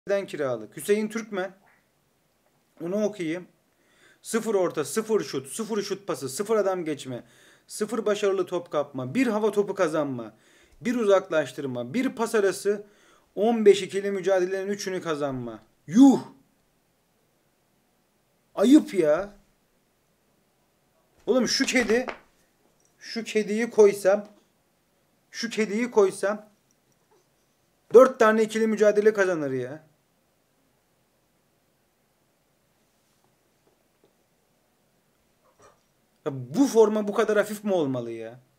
kiralık. Hüseyin Türkmen. Onu okuyayım. 0 orta, 0 şut, 0 şut pası, 0 adam geçme, 0 başarılı top kapma, 1 hava topu kazanma, 1 uzaklaştırma, 1 pas arası, 15 ikili mücadelelerin 3'ünü kazanma. Yuh! Ayıp ya. Oğlum şu kediyi koysam 4 tane ikili mücadele kazanır ya. Ya bu forma bu kadar hafif mi olmalı ya?